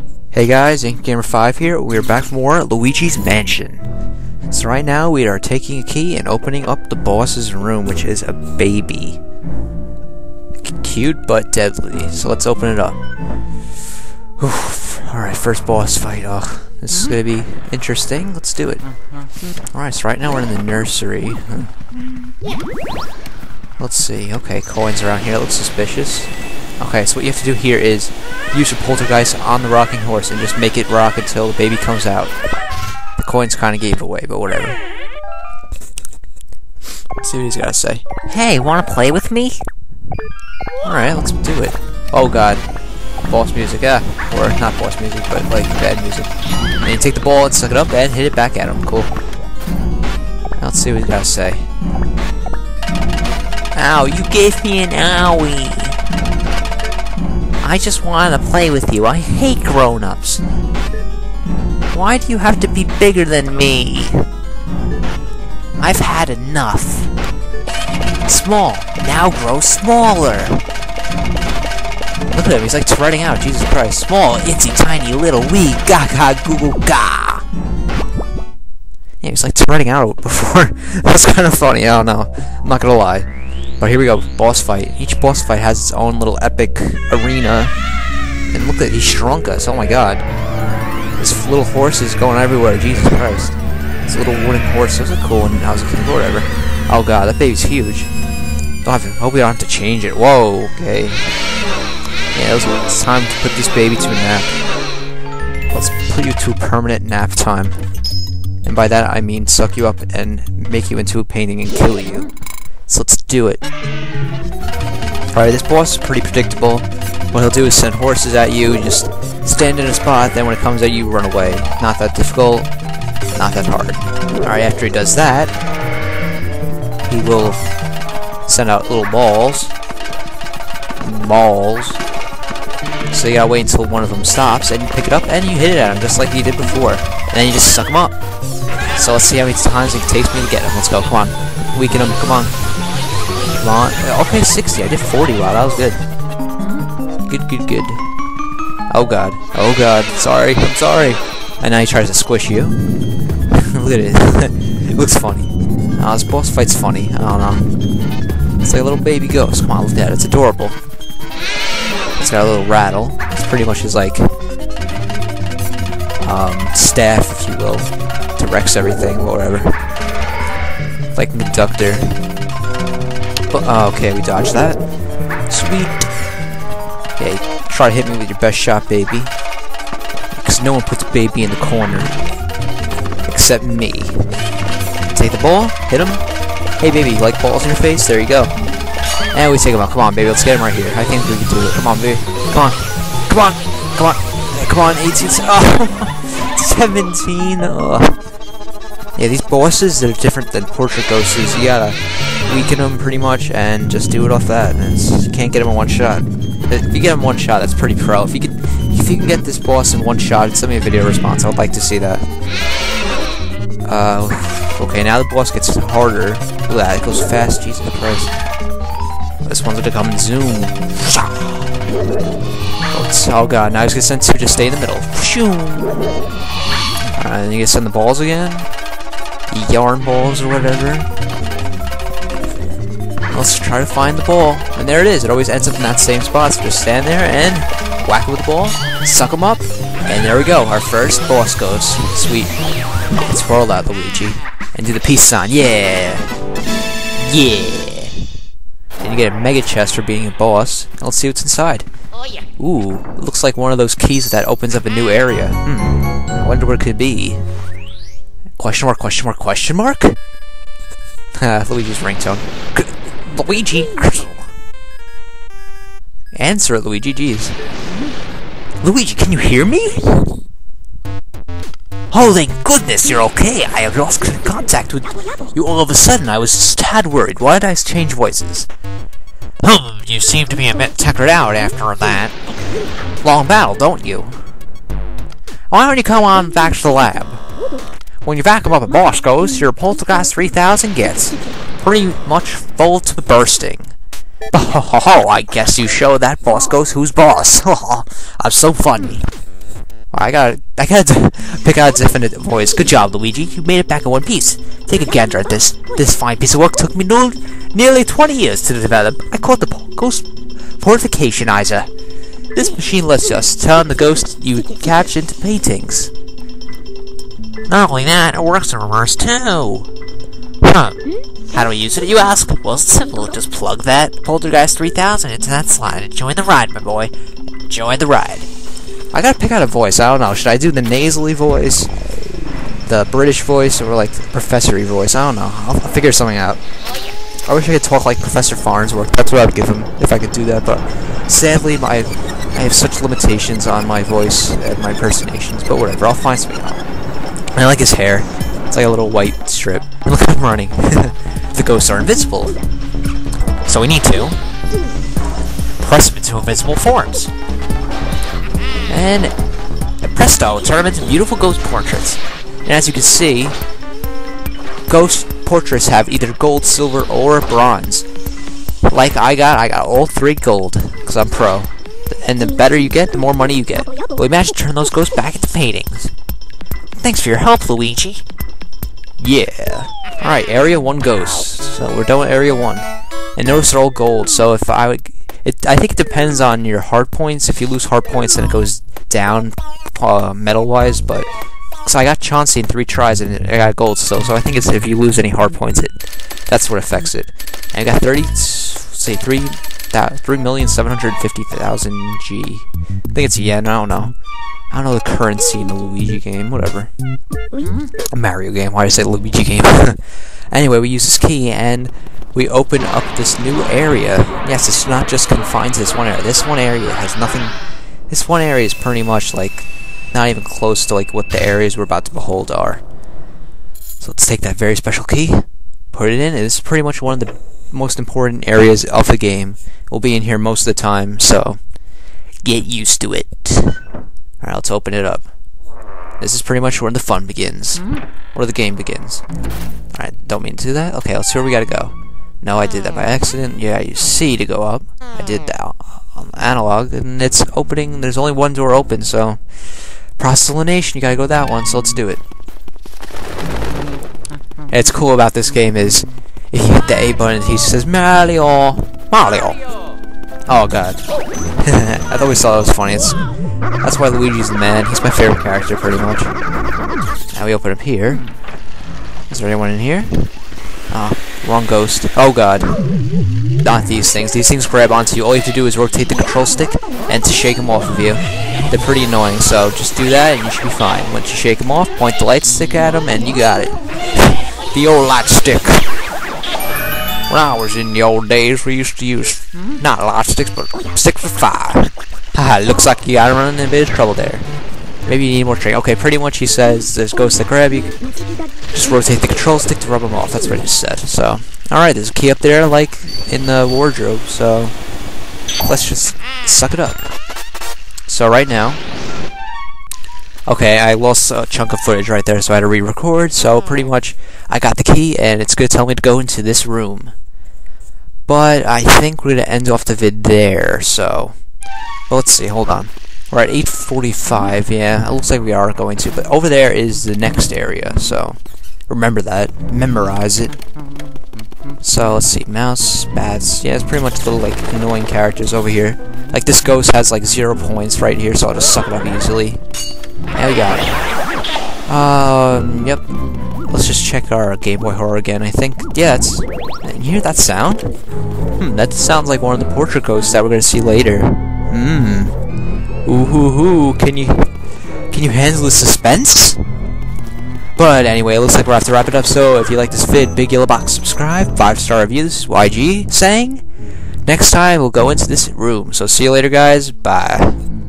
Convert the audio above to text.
Hey guys, InkGamer5 here. We're back for more Luigi's Mansion. So right now we are taking a key and opening up the boss's room, which is a baby. Cute but deadly. So let's open it up. Alright, first boss fight. Oh, this is gonna be interesting. Let's do it. Alright, so right now we're in the nursery. Let's see. Okay, coins around here. That looks suspicious. Okay, so what you have to do here is use your poltergeist on the rocking horse and just make it rock until the baby comes out. The coins kind of gave it away, but whatever. Let's see what he's got to say. Hey, wanna play with me? Alright, let's do it. Oh god. Boss music, or not boss music, but like bad music. And you take the ball and suck it up and hit it back at him. Cool. Now let's see what he's got to say. Ow, you gave me an owie. I just wanted to play with you. I hate grown-ups. Why do you have to be bigger than me? I've had enough. Small, now grow smaller. Look at him, he's like spreading out, Jesus Christ. Small, itsy tiny little wee gaga goo goo ga. Yeah, he's like spreading out before. That's kind of funny, I don't know. I'm not gonna lie. But here we go, boss fight. Each boss fight has its own little epic arena. And look at, he shrunk us, oh my god. This little horse is going everywhere, Jesus Christ. This little wooden horse, that was a cool one when I was a kid, or whatever. Oh god, that baby's huge. Hope we don't have to change it. Whoa, okay. Yeah, it's time to put this baby to a nap. Let's put you to a permanent nap time. And by that I mean suck you up and make you into a painting and kill you. So let's do it. Alright, this boss is pretty predictable. What he'll do is send horses at you, just stand in a spot, then when it comes at you, run away. Not that difficult, not that hard. Alright, after he does that, he will send out little balls. So you gotta wait until one of them stops, and you pick it up, and you hit it at him, just like you did before. And then you just suck him up. So let's see how many times it takes me to get him. Let's go, come on. Weaken him, come on. Come on. Okay, 60. I did 40. Wow, that was good. Good. Oh god. Oh god. Sorry. I'm sorry. And now he tries to squish you. Look at it. It looks funny. This boss fight's funny. I don't know. It's like a little baby ghost. Come on, look at that. It's adorable. It's got a little rattle. It's pretty much his, like, staff, if you will. Directs everything, whatever. Like an abductor. Okay, we dodged that. Sweet. Okay, try to hit me with your best shot, baby. Because no one puts baby in the corner. Except me. Take the ball, hit him. Hey, baby, you like balls in your face? There you go. And we take him out. Come on, baby, let's get him right here. I think we can do it. Come on, baby. Come on. Come on. Come on. Come on, 18. Oh, 17. Oh. Yeah, these bosses that are different than portrait ghosts, you gotta weaken them pretty much and just do it off that. And you can't get him in one shot. If you get him in one shot, that's pretty pro. If you can get this boss in one shot, send me a video response. I would like to see that. Okay, now the boss gets harder. Look at that, it goes fast. Jesus Christ. This one's gonna come and zoom. Oh god, now he's gonna send two. Just stay in the middle. Alright, then you gonna send the balls again. Yarn balls or whatever. Let's try to find the ball. And there it is. It always ends up in that same spot. So just stand there and whack it with the ball. Suck them up. And there we go. Our first boss ghost. Sweet. Let's twirl out Luigi. And do the peace sign. Yeah. Yeah. And you get a mega chest for being a boss. Let's see what's inside. Ooh. It looks like one of those keys that opens up a new area. I wonder what it could be. Question mark, question mark, question mark? Luigi's ringtone. Luigi! Answer it, Luigi, jeez. Luigi, can you hear me? Oh, thank goodness you're okay. I have lost contact with you all of a sudden. I was just tad worried. Why did I change voices? You seem to be a bit tuckered out after that long battle, don't you? Why don't you come on back to the lab? When you vacuum up a boss ghost, your poltergeist 3000 gets pretty much full to bursting. Oh, I guess you show that boss ghost who's boss. I'm so funny. I gotta pick out a definite voice. Good job, Luigi. You made it back in one piece. Take a gander at this. This fine piece of work took me nearly 20 years to develop. I call it the Ghost Portificationizer. This machine lets us turn the ghosts you catch into paintings. Not only that, it works in reverse too. Huh. How do we use it, you ask? Well, it's simple. Just plug that Poltergeist 3000 into that slide and join the ride, my boy. Join the ride. I gotta pick out a voice. I don't know. Should I do the nasally voice, the British voice, or like the professor-y voice? I don't know. I'll figure something out. I wish I could talk like Professor Farnsworth. That's what I would give him if I could do that. But sadly, I have such limitations on my voice and my impersonations. But whatever. I'll find something out. I like his hair. It's like a little white strip. Look at him running. The ghosts are invincible. So we need to press them into invisible forms. And presto, turn them into beautiful ghost portraits. And as you can see, ghost portraits have either gold, silver, or bronze. Like I got all 3 gold, because I'm pro. And the better you get, the more money you get. But we managed to turn those ghosts back into paintings. Thanks for your help, Luigi. Yeah. Alright, Area 1 ghosts. So we're done with Area 1. And notice they're all gold, so if I think it depends on your heart points. If you lose heart points, then it goes down medal-wise, but... So I got Chauncey in 3 tries, and I got gold still, so I think it's if you lose any heart points, that's what affects it. And I got 3,750,000 G. I think it's yen, I don't know. I don't know the currency in the Luigi game, whatever. A Mario game, why did I say Luigi game? Anyway, we use this key, and we open up this new area. Yes, it's not just confined to this one area. This one area has nothing... This one area is pretty much, like, not even close to, like, what the areas we're about to behold are. So let's take that very special key, put it in, and this is pretty much one of the most important areas of the game. We'll be in here most of the time, so get used to it. Alright, let's open it up. This is pretty much where the fun begins. Where the game begins. Alright, don't mean to do that. Okay, let's see where we gotta go. No, I did that by accident. Yeah, you see to go up. I did that on analog, and it's opening. There's only one door open, so... Process elimination, you gotta go that one, so let's do it. And it's cool about this game is... If you hit the A button, he says, Mario! Mario! Oh god. I thought we saw that was funny. That's why Luigi's the man. He's my favorite character, pretty much. Now we open up here. Is there anyone in here? Oh, wrong ghost. Oh god. Not these things. These things grab onto you. All you have to do is rotate the control stick and to shake them off of you. They're pretty annoying, so just do that and you should be fine. Once you shake them off, point the light stick at them and you got it. The old light stick. When I was in the old days, we used to use not light sticks, but sticks for fire. Haha, looks like you gotta run in a bit of trouble there. Maybe you need more training. Okay, pretty much he says there's ghosts that grab you. Just rotate the control stick to rub them off. That's what he said. So, alright, there's a key up there, like in the wardrobe. So, let's just suck it up. So, right now. Okay, I lost a chunk of footage right there, so I had to re-record. So, pretty much, I got the key, and it's going to tell me to go into this room. But I think we're going to end off the vid there, so... Well, let's see, hold on. We're at 8:45, yeah, it looks like we are going to, but over there is the next area, so remember that, memorize it. So, let's see, mouse, bats, yeah, it's pretty much little, like, annoying characters over here. Like, this ghost has, like, 0 points right here, so I'll just suck it up easily. There we got it. Yep. Let's just check our Game Boy Horror again, I think. Yeah, it's... You hear that sound? That sounds like one of the portrait ghosts that we're gonna see later. Ooh hoo hoo, can you handle the suspense? But anyway, it looks like we'll have to wrap it up, so if you like this vid, big yellow box, subscribe, 5-star review, this is YG saying, next time we'll go into this room, so see you later guys, bye.